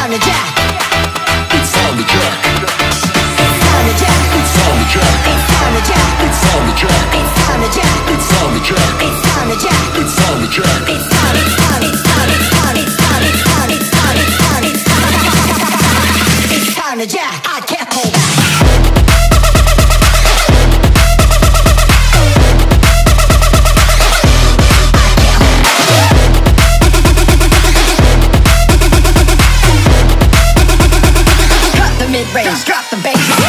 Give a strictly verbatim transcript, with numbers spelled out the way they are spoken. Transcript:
time to jack. It's time to jack. It's time to jack. It's time to jack. It's time to jack. It's time to jack. It's time to jack. It's time to jack. It's time to jack. It's time to jack. It's time, it's time, it's time, it's time, it's time, it's time, it's time, it's time, it's time. It's time to jack. I can't hold back. Mid-range, drop the bass.